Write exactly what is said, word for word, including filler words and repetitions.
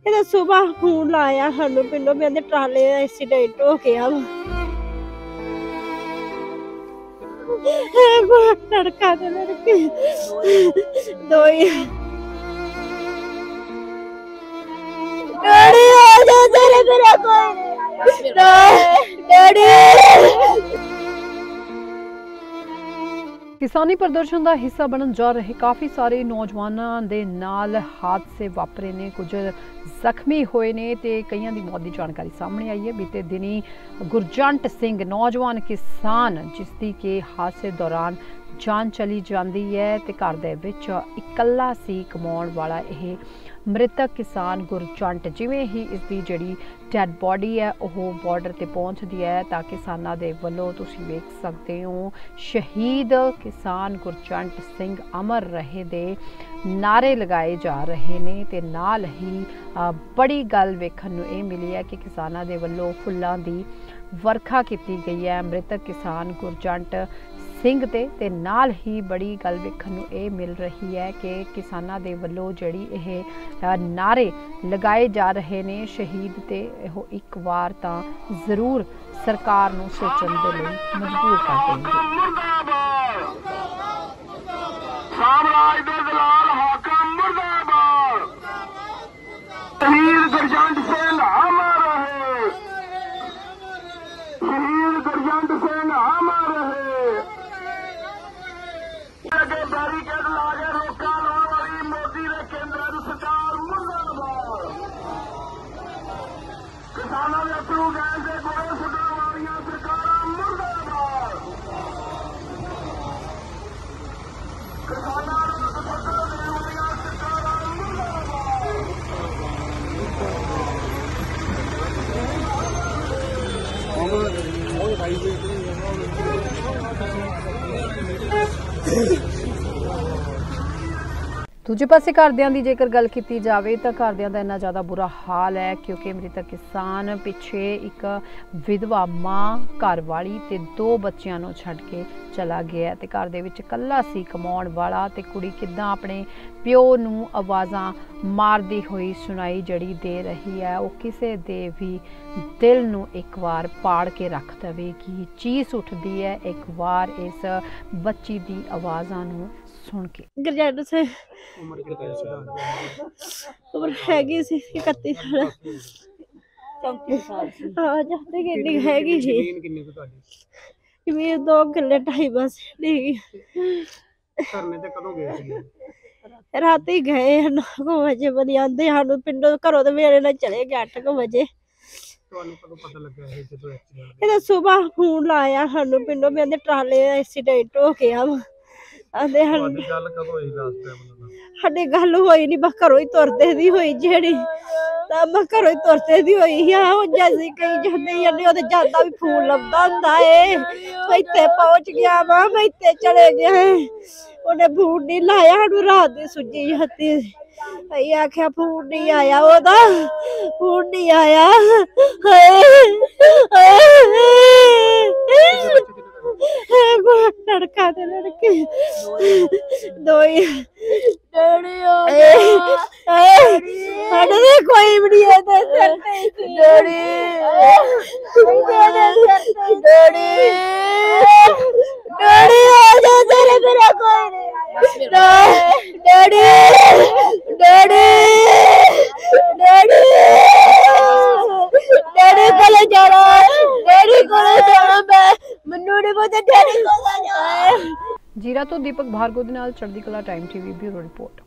ਇਹਦਾ ਸੁਬਾਹ ਫੋਨ ਲਾਇਆ ਸਾਨੂੰ ਪਿੰਡੋਂ ਵੀ ਇਹਦੇ ਟਰਾਲੇ ਦਾ ਐਕਸੀਡੈਂਟ ਹੋ ਗਿਆ ਵਾ। ਲੜਕਾ ਤੇ ਲੜਕੀ ਦੋ ਹੀ ਡੈਡੀ ਆ ਜਾ ਤੇਰੇ ਮੇਰਾ ਕੋਈ ਡੈਡੀ। किसानी प्रदर्शन का हिस्सा बनन जा रहे काफ़ी सारे नौजवानों के नाल हादसे वापरे ने, कुछ जख्मी हुए ने ते कईयां दी मौत की जानकारी सामने आई है। बीते दिनी गुरजंट सिंह नौजवान किसान जिसकी के हादसे दौरान जान चली जाती है ते घर दे विच इकल्ला सी कमाउण वाला यह मृतक किसान गुरजंट जिवें ही इसकी जिहड़ी डैड बॉडी है वह बॉर्डर ते पहुंचती है तां किसानां दे वल्लों तुसीं वेख सकते हो शहीद किसान गुरजंट सिंह अमर रहे दे नारे लगाए जा रहे ने ते नाल ही बड़ी गल वेखण नूं इह मिली है कि किसानां दे वल्लों फुल्लां दी वर्खा की गई है मृतक किसान गुरजंट सिंह ते ते नाल ही बड़ी गल वेखण नूं इह मिल रही है कि किसानां दे वल्लों जिहड़ी इह नारे लगाए जा रहे ने शहीद ते इहो एक बार तां जरूर सरकार नूं सोचण दे लई मजबूर कर देणगे। साम्राज दे दलाल हाकम मुर्दाबाद, शहीद गुरजंट सिंह अमर रहे, शहीद गुरजंट सिंह अमर रहे। बैरिकेड ला के रोका लाने वाली मोदी ने केंद्र की सरकार मुर्दाबाद, किसानों के अथरू गैस के गोले सुटने वाली सरकार मुर्दाबाद, किसानों को सत्ता देने वाली सरकार दूजे पासे घरदियां दी जेकर गल की जाए तो घरदियां दा इन्ना ज़्यादा बुरा हाल है क्योंकि मृतक किसान पिछे एक विधवा मां घर वाली ते दो बच्चों नूं छड्ड के चला गया ते घर दे विच कल्ला सी कमाउण वाला ते कुड़ी किद्दां अपने प्यो नूं आवाज़ां मारदी हुई सुनाई जड़ी दे रही है वो किसे दे भी दिल नूं एक बार पाड़ के रख देवेगी। चीस उठदी है एक बार इस बच्ची दी आवाज़ां नूं सुन के। गुरजंट से उम्र हैगी सी इकत्ती साल चौंतीस साल हाँ जाते किन्नी हैगी सी जमीन दो किल्ले ढाई बस करने ते कदों गए सी? राती गए नौ को बजे बनी आंदे सानू पिंडों घरों ते मेरे नाल चले गए अठ को बजे। ਤੁਹਾਨੂੰ ਕਦੋਂ ਪਤਾ ਲੱਗਾ ਇਹ ਜਦੋਂ ਐਕਸੀਡੈਂਟ? ਇਹਦਾ ਸੁਬਾਹ ਫੋਨ ਲਾਇਆ ਸਾਨੂੰ ਪਿੰਡੋਂ ਵੀ ਇਹਦੇ ਟਰਾਲੇ ਦਾ ਐਕਸੀਡੈਂਟ ਹੋ ਗਿਆ ਵਾ। ਆਂਦੇ ਹਨ ਤੁਹਾਡੀ ਗੱਲ ਕਦੋਂ ਹੋਈ ਲਾਸਟ ਟਾਈਮ ਉਹਨਾਂ ਨਾਲ? ਸਾਡੀ ਗੱਲ ਹੋਈ ਨਹੀਂ ਬਸ ਘਰੋਂ ਹੀ ਤੁਰਦੇ ਦੀ ਹੋਈ ਜਿਹੜੀ ਤਾਂ ਮੈਂ ਘਰੋਂ ਹੀ ਤੁਰਦੇ ਦੀ ਹੋਈ ਆ ਹੁਣ ਜੈਸੀ ਕਈ ਜਾਂਦੇ ਜਾਂਦੇ ਉਹਦੇ ਜਾਂਦਾ ਵੀ ਫੋਨ ਲੱਭਦਾ ਹੁੰਦਾ ਏ ਮੈਂ ਇੱਥੇ ਪਹੁੰਚ ਗਿਆ ਵਾ ਮੈਂ ਇੱਥੇ ਚਲੇ ਗਏ ਉਹਨੇ ਫੋਨ ਨਹੀਂ ਲਾਇਆ ਸਾਨੂੰ ਰਾਤ ਦੀ ਸੁੱਜੀ ਹੱਤੀ ਅਸੀਂ ਆਖਿਆ ਫੋਨ ਨਹੀਂ ਆਇਆ ਉਹਦਾ ਫੋਨ ਨਹੀਂ ਆਇਆ लड़का ते लड़की दो ही डैडी आ जा कोई भी नहीं है डैडी डैडी डैडी आ जा तेरे मेरा कोई डैडी डैडी डैडी डैडी को जाना डैडी को जाना मैं मनु ने बोला डैडी को जाना। जीरा तो दीपक भार्गव दे नाल चढ़दी कला टाइम टीवी ब्यूरो रिपोर्ट।